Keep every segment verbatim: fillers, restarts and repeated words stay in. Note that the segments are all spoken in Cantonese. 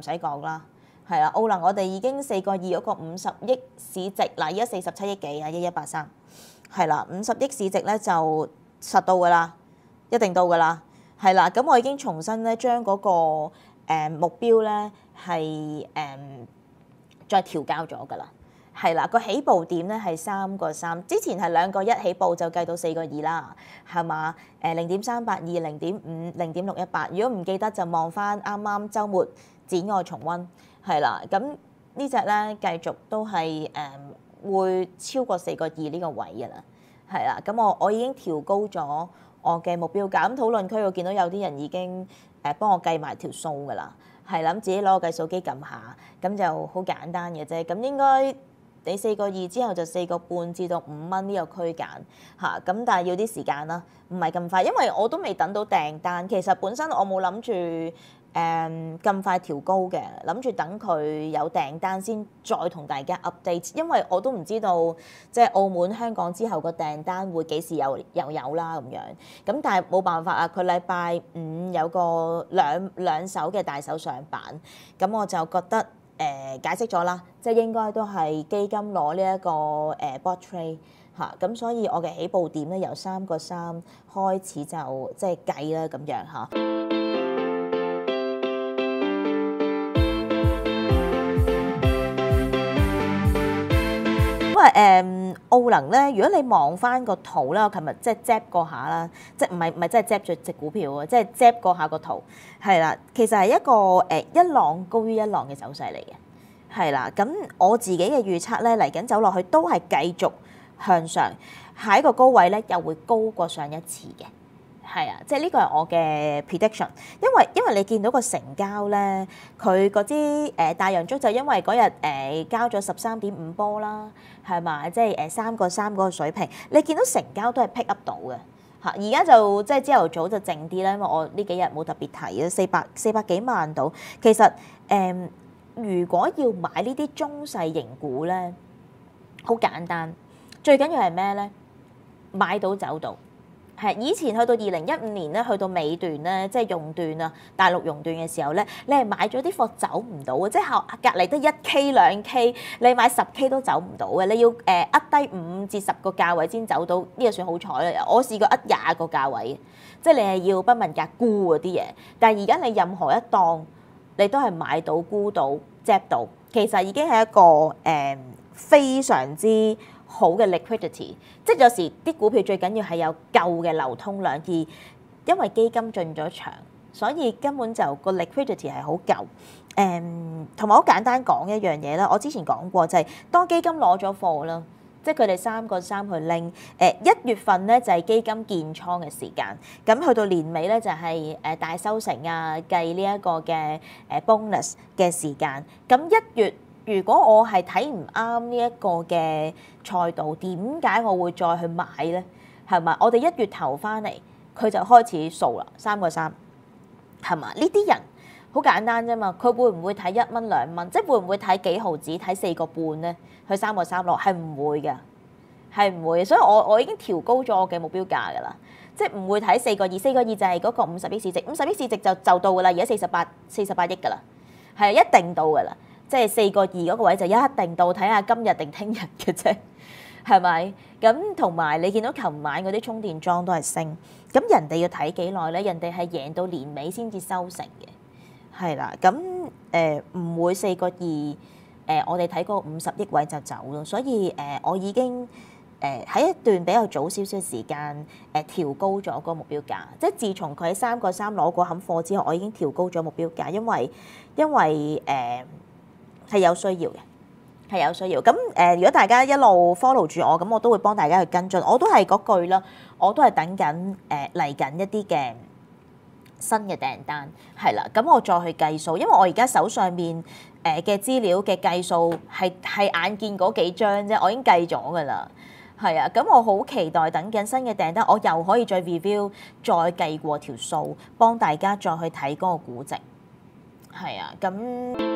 使講啦，係啊，奧能我哋已經四個二嗰個五十億市值，嗱而家四十七億幾啊，一一八三，係啦，五十億市值咧就實到㗎啦，一定到㗎啦，係啦，咁我已經重新咧將嗰個誒目標咧係誒再調校咗㗎啦。係啦，個起步點咧係三個三，之前係兩個一起步就計到四個二啦，係嘛？誒零點三八二、零點五、零點六一八，如果唔記得就望翻啱啱週末展外重溫，係啦。咁呢隻咧繼續都係誒、嗯、會超過四個二呢個位㗎啦，係啦。咁我我已經調高咗我嘅目標價。咁討論區我見到有啲人已經誒幫我計埋條數㗎啦，係啦，咁自己攞個計數機撳下，咁就好簡單嘅啫。咁應該。你四個二之後就四個半至到五蚊呢個區間嚇，咁但係要啲時間啦，唔係咁快，因為我都未等到訂單。其實本身我冇諗住誒咁快調高嘅，諗住等佢有訂單先再同大家 update， 因為我都唔知道即係澳門、香港之後個訂單會幾時有又有啦咁樣。咁但係冇辦法啊，佢禮拜五有個兩兩手嘅大手上板，咁我就覺得。誒、呃、解釋咗啦，即係應該都係基金攞呢一個誒 bot trade 嚇，咁所以我嘅起步點咧由三個三開始就即係計啦咁樣嚇。因為誒奧能咧，如果你望翻個圖啦，我琴日即係 zap 過下啦，即係唔係唔係真係 zap 咗隻股票啊，即係 zap 過下個圖，係啦，其實係一個誒一浪高於一浪嘅走勢嚟嘅，係啦，咁我自己嘅預測咧嚟緊走落去都係繼續向上，下一個高位咧又會高過上一次嘅。係啊，即係呢個係我嘅 prediction，因為因為你見到個成交咧，佢嗰啲誒大陽燭就因為嗰日誒交咗十三點五波啦，係嘛？即係誒三個三嗰個水平，你見到成交都係 pick up 到嘅嚇。而家就即係朝頭早就靜啲啦，因為我呢幾日冇特別提啊，四百四百幾萬到。其實誒、呃，如果要買呢啲中細型股咧，好簡單，最緊要係咩咧？買到走到。係以前去到二零一五年咧，去到尾段咧，即係熔斷啊，大陸熔斷嘅時候咧，你係買咗啲貨走唔到嘅，即係隔離得一 K 兩 K， 你買十 K 都走唔到嘅，你要誒呃低五至十個價位先走到，呢個算好彩啦。我試過呃廿個價位，即係你係要不問價沽嗰啲嘢，但係而家你任何一檔你都係買到沽到 zap 到，其實已經係一個誒、呃、非常之好嘅 liquidity， 即係有時啲股票最緊要係有夠嘅流通量，而因為基金進咗場，所以根本就個 liquidity 係好夠。誒，同埋好簡單講一樣嘢啦，我之前講過就係、是、當基金攞咗貨啦，即係佢哋三個三去拎。誒一月份咧就係基金建倉嘅時間，咁去到年尾咧就係誒大收成啊，計呢一個嘅誒 bonus 嘅時間。咁一月如果我係睇唔啱呢一個嘅賽道，點解我會再去買咧？係咪？我哋一月頭翻嚟，佢就開始掃啦，三個三，係嘛？呢啲人好簡單啫嘛，佢會唔會睇一蚊兩蚊？即係會唔會睇幾毫子睇四個半咧？去三個三落係唔會嘅，係唔會。所以我我已經調高咗我嘅目標價㗎啦，即係唔會睇四個二，四個二就係嗰個五十億市值，五十億市值就就到㗎啦，而家四十八四十八億㗎啦，係一定到㗎啦。即係四個二嗰個位就一定到，睇下今日定聽日嘅啫，係咪？咁同埋你見到琴晚嗰啲充電樁都係升，咁人哋要睇幾耐咧？人哋係贏到年尾先至收成嘅，係啦。咁誒唔會四個二誒，我哋睇嗰個五十億位就走咯。所以誒、呃，我已經誒喺、呃、一段比較早少少時間誒、呃、調高咗個目標價。即係自從佢喺三個三攞過冚貨之後，我已經調高咗目標價，因為因為誒。呃係有需要嘅，係有需要。咁誒、呃，如果大家一路 follow 住我，咁我都會幫大家去跟進。我都係嗰句啦，我都係等緊誒嚟緊一啲嘅新嘅訂單，係啦。咁我再去計數，因為我而家手上面誒嘅資料嘅計數係係眼見嗰幾張啫，我已經計咗㗎啦。係啊，咁我好期待等緊新嘅訂單，我又可以再 review 再計過條數，幫大家再去睇嗰個估值。係啊，咁。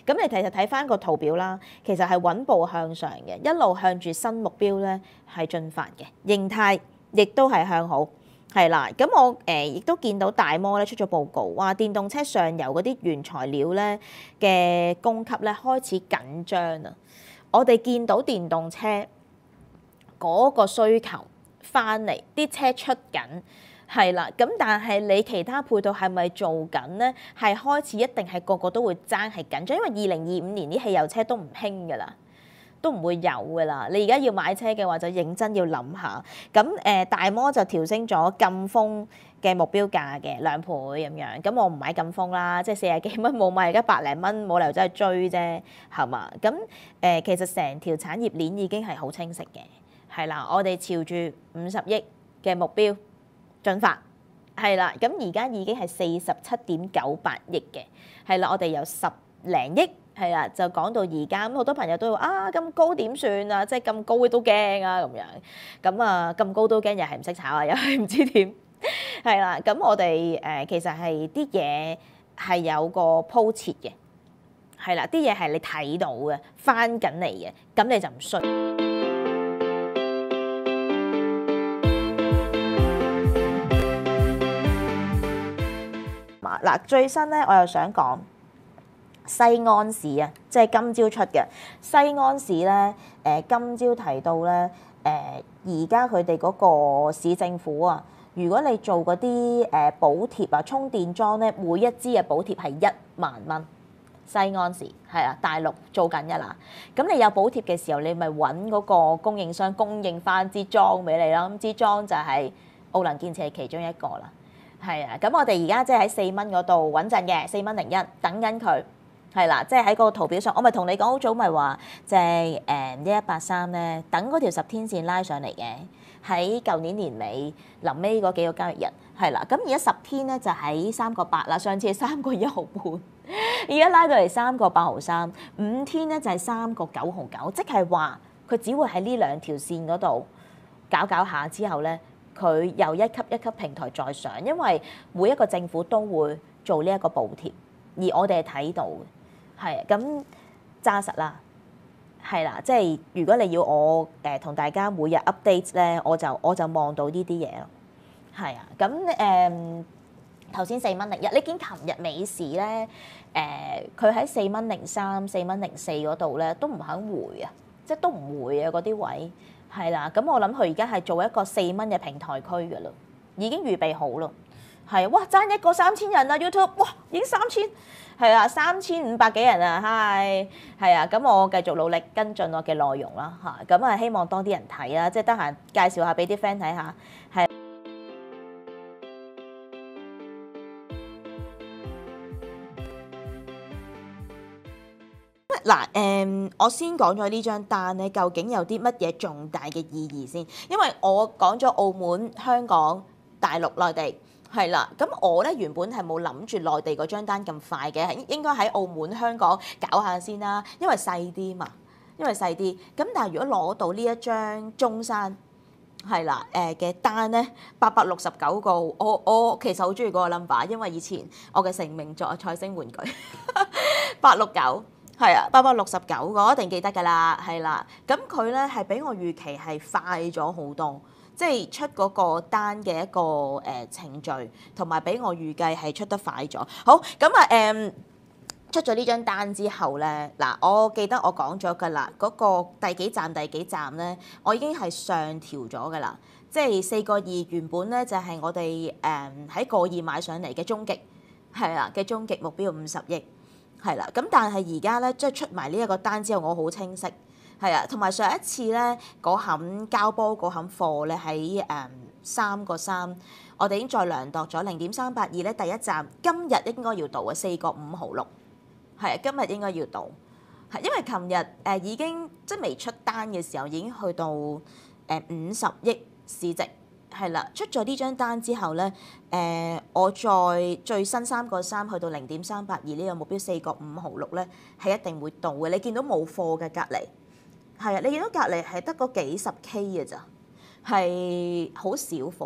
咁你其實睇翻個圖表啦，其實係穩步向上嘅，一路向住新目標咧係進發嘅，形態亦都係向好。係啦，咁我誒亦都見到大摩咧出咗報告，話電動車上游嗰啲原材料咧嘅供給咧開始緊張啊！我哋見到電動車嗰個需求翻嚟，啲車出緊，係啦，咁但係你其他配套係咪做緊咧？係開始一定係個個都會爭係緊張，因為二零二五年啲汽油車都唔興㗎啦。都唔會有㗎啦！你而家要買車嘅話，就認真要諗下。咁誒、呃，大摩就調升咗禁風嘅目標價嘅兩倍咁樣。咁我唔買禁風啦，即係四十幾蚊冇買，而家百零蚊冇理由真係追啫，係嘛？咁誒、呃，其實成條產業鏈已經係好清晰嘅，係啦。我哋朝住五十億嘅目標進發，係啦。咁而家已經係四十七點九八億嘅，係啦。我哋有十零億。係啦，就講到而家咁，好多朋友都話啊，咁高點算啊？即係咁高都驚啊咁樣。咁啊咁高都驚，又係唔識炒啊，又係唔知點。係啦，咁我哋誒、呃、其實係啲嘢係有個鋪設嘅，係啦，啲嘢係你睇到嘅，翻緊嚟嘅，咁你就唔衰。嗱，最新咧，我又想講。西安市啊，即係今朝出嘅西安市咧，誒、呃、今朝提到咧，誒而家佢哋嗰個市政府啊，如果你做嗰啲誒補貼啊，充電樁咧，每一支嘅補貼係一萬蚊。西安市係啊，大陸做緊嘅啦。咁你有補貼嘅時候，你咪揾嗰個供應商供應翻支樁俾你啦。咁支樁就係奧能建設係其中一個啦。係啊，咁我哋而家即係喺四蚊嗰度穩陣嘅，四蚊零一等緊佢。係啦，即係喺個圖表上，我咪同你講好早，咪話即係誒一一八三咧，等嗰條十天線拉上嚟嘅，喺舊年年尾臨尾嗰幾個交易日，係啦，咁而家十天咧就喺三個八啦，上次係三個一毫半，而家拉到嚟三個八毫三，五天咧就係三個九毫九，即係話佢只會喺呢兩條線嗰度搞搞下之後咧，佢又一級一級平台再上，因為每一個政府都會做呢一個補貼，而我哋係睇到嘅。係咁揸實啦，係啦，即係如果你要我誒同、呃、大家每日 update 咧，我就我就望到呢啲嘢咯。係啊，咁誒頭先四蚊零一，你見琴日美市咧誒，佢喺四蚊零三、四蚊零四嗰度咧都唔肯回啊，即係都唔回啊嗰啲位係啦。咁我諗佢而家係做一個四蚊嘅平台區㗎啦，已經預備好咯。係哇，爭一個三千人啊 YouTube， 哇已經三千。係啊，三千五百幾人啊，嗨，係啊，咁我繼續努力跟進我嘅內容啦，嚇，咁啊希望多啲人睇啦，即係得閒介紹下俾啲 friend 睇下，係。嗱，誒、嗯，我先講咗呢張單咧，究竟有啲乜嘢重大嘅意義先？因為我講咗澳門、香港、大陸、內地。係啦，咁我咧原本係冇諗住內地嗰張單咁快嘅，係應該喺澳門、香港搞下先啦，因為細啲嘛，因為細啲。咁但係如果攞到呢一張中山係啦誒嘅單咧，八百六十九個，我我其實好中意嗰個 number，因為以前我嘅成名作《彩星玩具》八六九係啊，八百六十九個我一定記得㗎啦，係啦。咁佢咧係比我預期係快咗好多。即係出嗰個單嘅一個誒程序，同埋比我預計係出得快咗。好，咁啊誒出咗呢張單之後咧，嗱，我記得我講咗㗎啦，嗰個第幾站第幾站咧，我已經係上調咗㗎啦。即係四個二原本咧就係我哋誒喺個二買上嚟嘅終極，係啦嘅終極目標五十億，係啦。咁但係而家咧即係出埋呢一個單之後，我好清晰。係啊，同埋上一次咧嗰冚交波嗰冚貨咧喺誒三個三，我哋已經再量度咗零點三八二咧，第一站今日應該要到啊，四個五毫六，係啊，今日應該要到，係因為琴日誒已經即係未出單嘅時候已經去到誒五十億市值，係啦，出咗呢張單之後咧誒、呃，我再最新三個三去到零點三八二呢個目標四個五毫六咧係一定會到嘅，你見到冇貨嘅隔離。係啊，你見到隔離係得嗰幾十 K 嘅咋，係好少貨，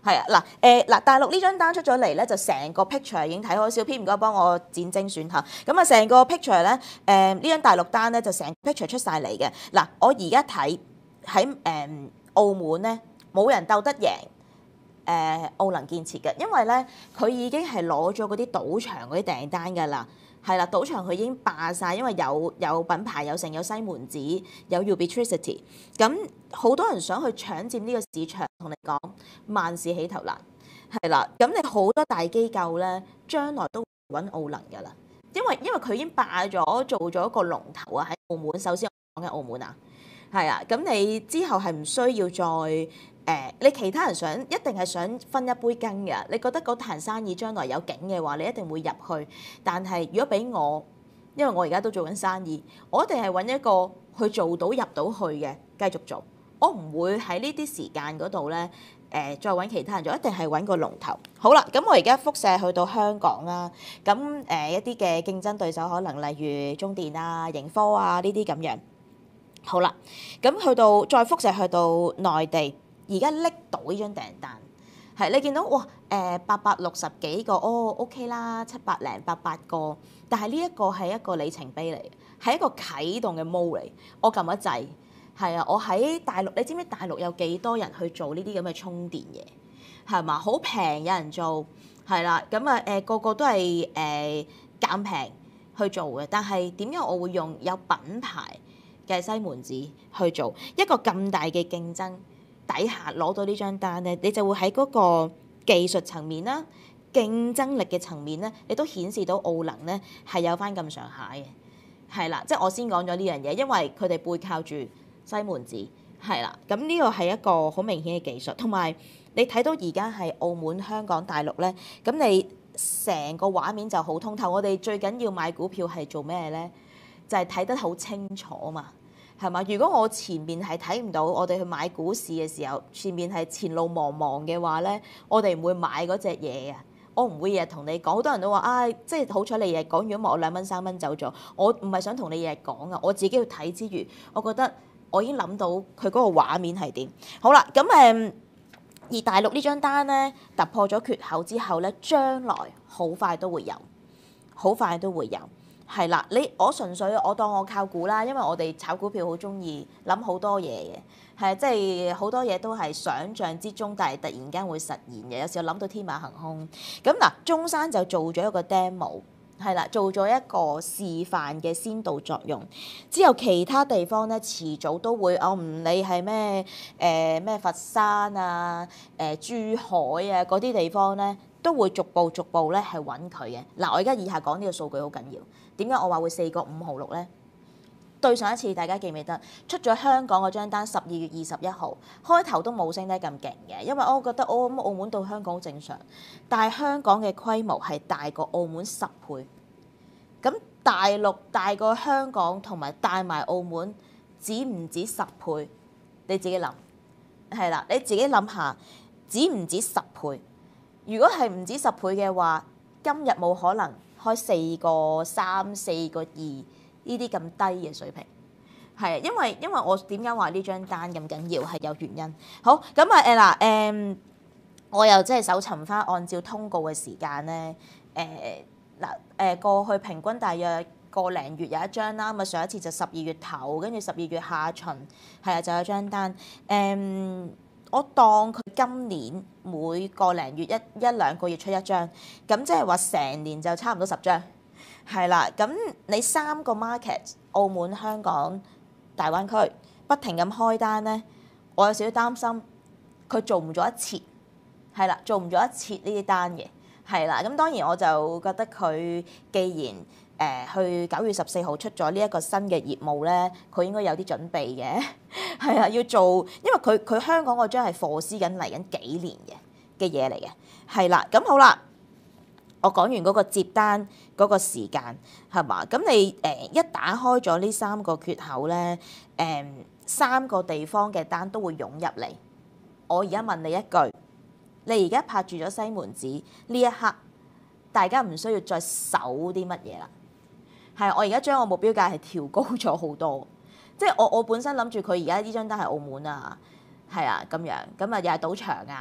係啊，嗱誒嗱，大陸呢張單出咗嚟咧，就成個 picture 已經睇好。小編唔該幫我剪精選下。咁啊，成個 picture 咧，誒呢張大陸單咧就成個 picture 出晒嚟嘅。嗱，我而家睇喺誒澳門咧，冇人鬥得贏誒、呃、奧能建設嘅，因為咧佢已經係攞咗嗰啲賭場嗰啲訂單㗎啦。係啦，賭場佢已經霸晒，因為有有品牌有成有西門子有 Ubitricity， 咁好多人想去搶佔呢個市場。同你講，萬事起頭難，係啦。咁你好多大機構咧，將來都會揾奧能㗎啦，因為因為佢已經霸咗做咗一個龍頭啊喺澳門。首先我講緊澳門啊，係啊，咁你之後係唔需要再。誒、呃，你其他人想一定係想分一杯羹嘅。你覺得嗰壇生意將來有景嘅話，你一定會入去。但係如果俾我，因為我而家都做緊生意，我一定係揾一個去做到入到去嘅繼續做。我唔會喺呢啲時間嗰度咧，誒、呃、再揾其他人做，一定係揾個龍頭。好啦，咁我而家輻射去到香港啦。咁誒、呃、一啲嘅競爭對手可能例如中電啊、盈科啊呢啲咁樣。好啦，咁去到再輻射去到內地。而家拎到呢張訂單，係你見到哇誒八百六十幾個，哦 OK 啦，七百零八百個，但係呢一個係一個里程碑嚟嘅，係一個啟動嘅模嚟。我撳一掣，係啊，我喺大陸，你知唔知大陸有幾多人去做呢啲咁嘅充電嘢？係嘛，好平，有人做，係啦，咁啊誒個個都係誒減平去做嘅。但係點解我會用有品牌嘅西門子去做一個咁大嘅競爭底下攞到呢張單咧，你就會喺嗰個技術層面啦、競爭力嘅層面咧，你都顯示到奧能咧係有翻咁上下嘅，係啦，即係我先講咗呢樣嘢，因為佢哋背靠住西門子，係啦，咁呢個係一個好明顯嘅技術，同埋你睇到而家係澳門、香港、大陸咧，咁你成個畫面就好通透。我哋最緊要買股票係做咩咧？就係睇得好清楚啊嘛。係嘛？如果我前面係睇唔到，我哋去買股市嘅時候，前面係前路茫茫嘅話咧，我哋唔會買嗰隻嘢啊！我唔會日日同你講，好多人都話啊，即係好彩你日日講，如果我兩蚊三蚊走咗，我唔係想同你日日講啊，我自己要睇之餘，我覺得我已經諗到佢嗰個畫面係點。好啦，咁誒，而大陸呢張單咧突破咗缺口之後咧，將來好快都會有，好快都會有。係啦，你我純粹我當我靠估啦，因為我哋炒股票好中意諗好多嘢嘅，係即係好多嘢都係想像之中，但係突然間會實現嘅。有時候諗到天馬行空。咁嗱，中山就做咗一個 demo， 係啦，做咗一個示範嘅先導作用。之後其他地方咧，遲早都會，我唔理係咩誒咩佛山啊、誒、呃、珠海啊嗰啲地方咧，都會逐步逐步咧係揾佢嘅。嗱，我而家以下講呢個數據好緊要。點解我話會四個五毫六咧？對上一次大家記唔記得出咗香港嗰張單，十二月二十一號開頭都冇升得咁勁嘅，因為我覺得哦咁澳門到香港好正常，但係香港嘅規模係大過澳門十倍，咁大陸大過香港同埋帶埋澳門，止唔止十倍？你自己諗係啦，你自己諗下，止唔止十倍？如果係唔止十倍嘅話，今日冇可能開四個三、四個二呢啲咁低嘅水平，係因為因為我點解話呢張單咁緊要係有原因。好，咁啊誒嗱誒，我又即係搜尋翻按照通告嘅時間咧，誒嗱誒過去平均大約個零月有一張啦。咁啊上一次就十二月頭，跟住十二月下旬係啊就有張單。誒、呃、我當佢今年每個零月一一兩個月出一張，咁即係話成年就差唔多十張。係啦，咁你三個 market 澳門、香港、大灣區不停咁開單咧，我有少少擔心佢做唔做一次，係啦，做唔做一次呢啲單嘅，係啦。咁當然我就覺得佢既然誒、呃、去九月十四號出咗呢一個新嘅業務咧，佢應該有啲準備嘅，係啊，要做，因為佢佢香港嗰張係貨司緊嚟緊幾年嘅嘅嘢嚟嘅，係啦。咁好啦。我講完嗰個接單嗰個時間係嘛？咁你誒、呃、一打開咗呢三個缺口咧，誒、呃、三個地方嘅單都會湧入嚟。我而家問你一句，你而家拍住咗西門子呢一刻，大家唔需要再守啲乜嘢啦？係我而家將我目標價係調高咗好多，即係我我本身諗住佢而家呢張單係澳門啊，係啊咁樣，咁啊又係賭場啊。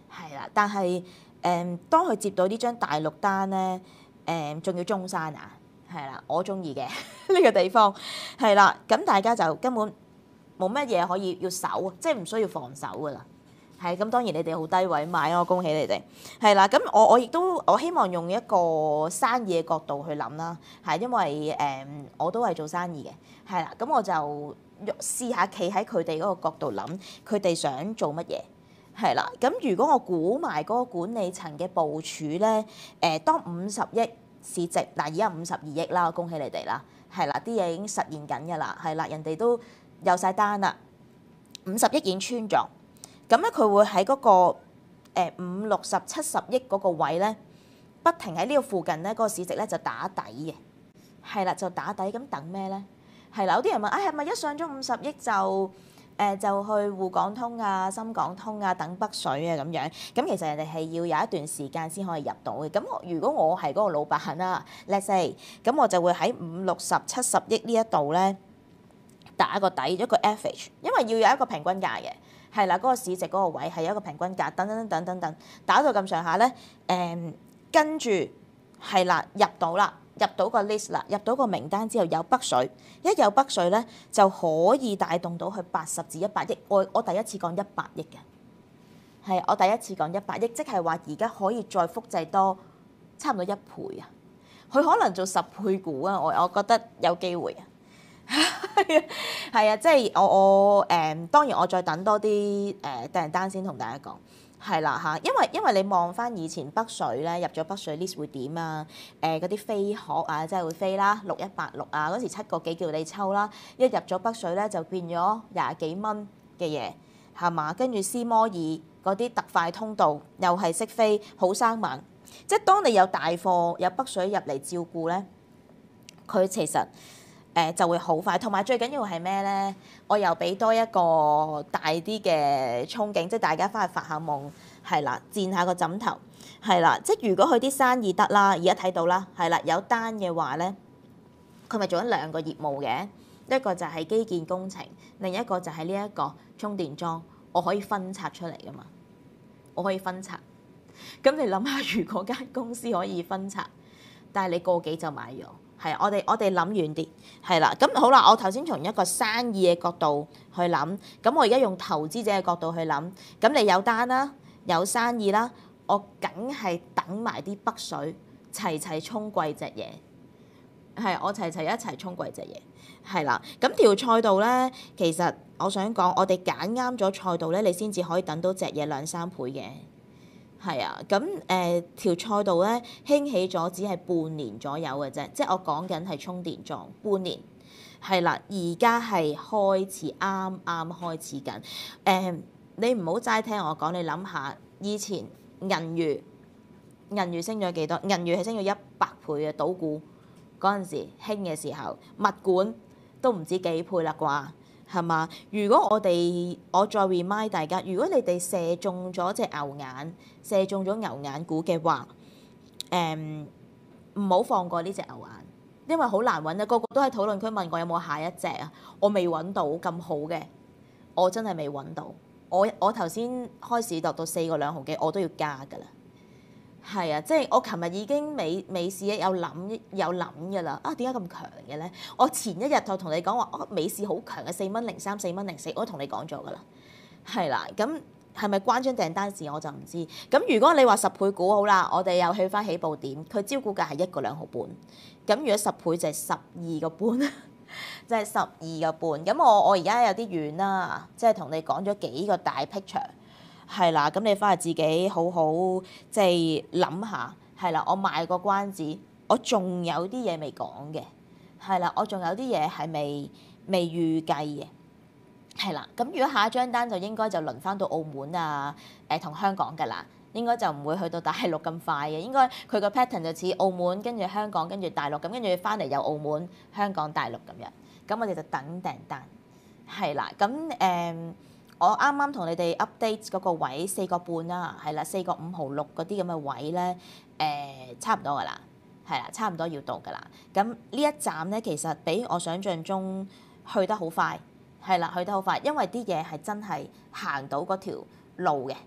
係啦，但係誒、嗯，當佢接到呢張大陸單咧，誒、嗯，仲要中山啊，係啦，我中意嘅呢個地方係啦，咁大家就根本冇乜嘢可以要守，即係唔需要防守噶啦。係咁，當然你哋好低位買，我恭喜你哋。係啦，咁我我亦都我希望用一個生意嘅角度去諗啦，係因為誒、嗯、我都係做生意嘅，係啦，咁我就試下企喺佢哋嗰個角度諗，佢哋想做乜嘢，係啦。咁如果我估埋嗰個管理層嘅部署咧，誒、呃、當五十億市值，嗱而家五十二億啦，我恭喜你哋啦，係啦，啲嘢已經實現緊㗎啦，係啦，人哋都有晒單啦，五十億已經穿咗。咁咧，佢會喺嗰、那個誒、呃、五六十七十億嗰個位咧，不停喺呢個附近咧，嗰、那個市值咧就打底嘅，係啦，就打底。咁等咩咧？係啦，有啲人問，啊係咪一上咗五十億就誒、呃、就去滬港通啊、深港通啊、等北水啊咁樣？咁其實人哋係要有一段時間先可以入到嘅。咁如果我係嗰個老闆啦 let's say，咁我就會喺五六十七十億呢一度咧打個底，一個 average， 因為要有一個平均價嘅。係啦，嗰、那個市值嗰個位係一個平均價，等等等等等，打到咁上下咧，誒、嗯，跟住係啦，入到啦，入到個 list 啦，入到個名單之後有北水，一有北水咧就可以帶動到去八十至一百億。我我第一次講一百億嘅，係我第一次講一百億，即係話而家可以再複製多差唔多一倍啊！佢可能做十倍股啊，我我覺得有機會啊！係啊，係啊，即係我我誒、嗯，當然我再等多啲誒訂單先同大家講，係啦嚇，因為因為你望翻以前北水咧入咗北水 list 會點啊？誒嗰啲飛鶴啊，即係會飛啦，六一八六啊，嗰時七個幾叫你抽啦，一入咗北水咧就變咗廿幾蚊嘅嘢，係嘛？跟住斯摩爾嗰啲特快通道又係識飛，好生猛，即係當你有大貨有北水入嚟照顧咧，佢其實。誒、呃、就會好快，同埋最緊要係咩咧？我又俾多一個大啲嘅憧憬，即係大家翻去發下夢，係啦，墊下個枕頭，係啦。即係如果佢啲生意得啦，而家睇到啦，係啦，有單嘅話咧，佢咪做緊兩個業務嘅，一個就係基建工程，另一個就係呢一個充電樁，我可以分拆出嚟噶嘛，我可以分拆。咁你諗下，如果間公司可以分拆，但係你個幾就買咗？係，我哋我哋諗遠啲，係啦。咁好啦，我頭先從一個生意嘅角度去諗，咁我而家用投資者嘅角度去諗。咁你有單啦，有生意啦，我梗係等埋啲北水齊齊衝貴隻嘢，係我齊齊一齊衝貴隻嘢，係啦。咁條賽道咧，其實我想講，我哋揀啱咗賽道咧，你先至可以等到隻嘢兩三倍嘅。係啊，咁誒、呃、條賽道咧興起咗，只係半年左右嘅啫，即係我講緊係充電樁半年，係啦，而家係開始啱啱開始緊。誒、呃，你唔好齋聽我講，你諗下，以前銀娛銀娛升咗幾多？銀娛係升咗一百倍嘅賭股嗰陣時興嘅時候，物管都唔知幾倍啦啩。係嘛？如果我哋我再 remind 大家，如果你哋射中咗隻牛眼，射中咗牛眼股嘅話，誒唔好放過呢隻牛眼，因為好難揾啊！個個都喺討論區問我有冇下一隻啊，我未揾到咁好嘅，我真係未揾到。我我頭先開市度到四個兩毫幾，我都要加㗎啦。係啊，即係我琴日已經美美市有諗有諗㗎啦。啊，點解咁強嘅咧？我前一日就同你講話，哦，美市好強嘅，四蚊零三、四蚊零四，我都同你講咗㗎啦。係啦，咁係咪關張訂單事我就唔知。咁如果你話十倍股好啦，我哋又去翻起步點，佢招股價係一個兩毫半。咁如果十倍就係十二個半，就係十二個半。咁我我而家有啲遠啦，即係同你講咗幾個大 picture。係啦，咁你翻去自己好好即係諗下，係啦，我賣個關子，我仲有啲嘢未講嘅，係啦，我仲有啲嘢係未未預計嘅，係啦，咁如果下一張單就應該就輪翻到澳門啊，誒、呃、同香港㗎啦，應該就唔會去到大陸咁快嘅，應該佢個 pattern 就似澳門跟住香港跟住大陸咁，跟住翻嚟又澳門、香港、大陸咁樣，咁我哋就等訂單，係啦，咁誒。嗯我啱啱同你哋 update 嗰個位四個半啦，係啦，四個五毫六嗰啲咁嘅位咧，誒、呃、差唔多噶啦，係啦，差唔多要到噶啦。咁呢一站咧，其實比我想象中去得好快，係啦，去得好快，因為啲嘢係真係行到嗰條路嘅，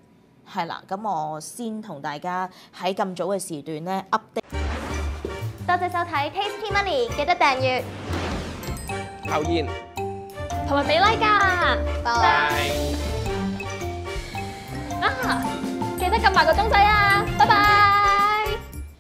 係啦，咁我先同大家喺咁早嘅時段咧 update。 多謝收睇 Tasty Money， 記得訂閱、 留言同埋俾 like 啊！拜拜。 啊！記得撳埋個鐘仔啊！